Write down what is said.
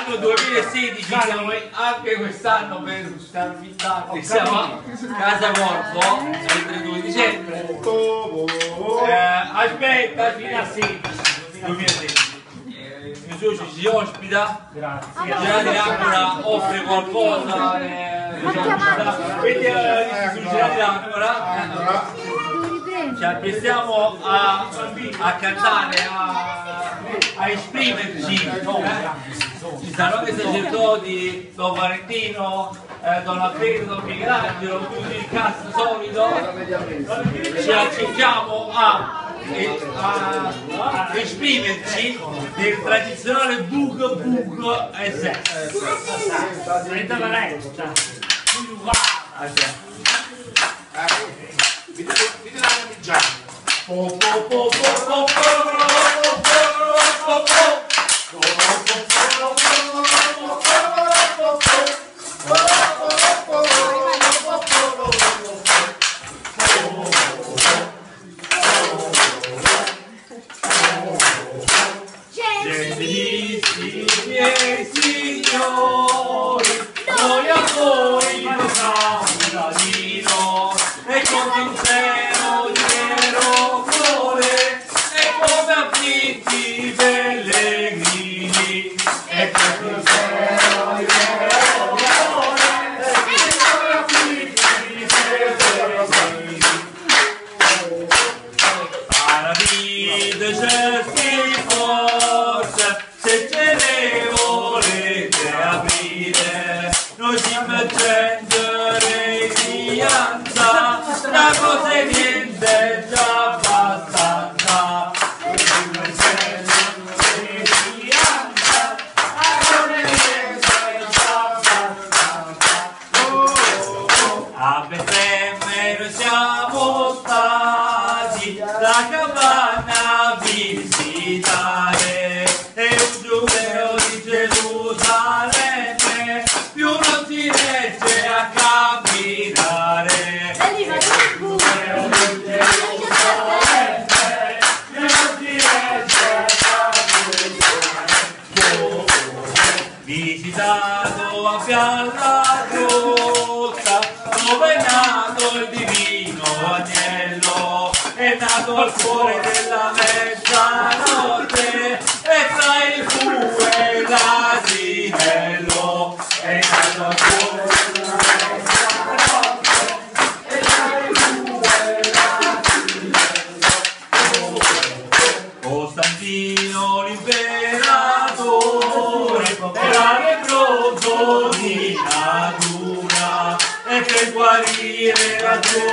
l'anno 2016 siamo anche quest'anno per star invitati, siamo a Casa Corpo il 32 dicembre. Aspetta fino a 16 2016. Il mio socio ci ospita, Gerardo D'Ancora offre qualcosa, quindi Gerardo D'Ancora ci apprestiamo a cantare, a esprimerci. Ci saranno anche sacerdoti, Don Valentino, Don Alfredo, Don Michelangelo, tutti il cast solito. Ci accingiamo a esprimerci nel tradizionale bug bug SS. Gentilissimi signori, noi a voi facciamo un ladino e con sincero vero cuore e come afflitti pellegrini e con sincero vero cuore e come afflitti pellegrini paravide certi forse se ce ne volete aprire noi ci immergerei fianza da cose niente già abbastanza noi ci immergerei fianza da cose niente già abbastanza a Betlemme noi siamo stati la capanna a visitare e un giudeo di Gerusalemme più non si riesce a camminare e un giudeo di Gerusalemme più non si riesce a camminare visitato a Pialla Grossa dove è nato il divino agnello è nato al cuore della mezzanotte e tra il fu e l'asinello è nato al cuore della mezzanotte e tra il fu e l'asinello Costantino l'imperatore era lebbroso di natura e per guarire la